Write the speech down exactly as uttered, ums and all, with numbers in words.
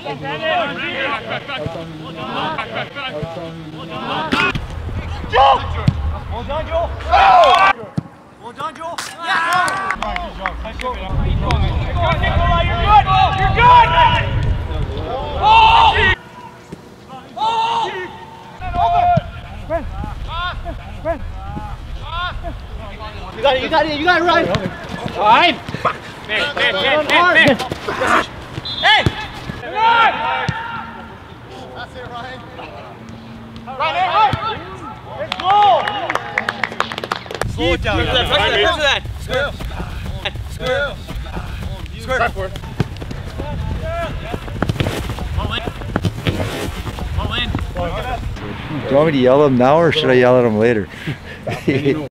Well done, Joel. Well done, Joel. Yeah. Nice job. Nicolai, you're good. You're good. Oh! Oh! You got it. You got it. You got it right. Time. Man, man, man, man, man. Hey! Come on! That's it, Ryan. Right there, right. Let's go! Slow it down. Pressure that, pressure that. Square. Square. Square. Square for it. One in. One in. Do you want me to yell at him now or should I yell at him later?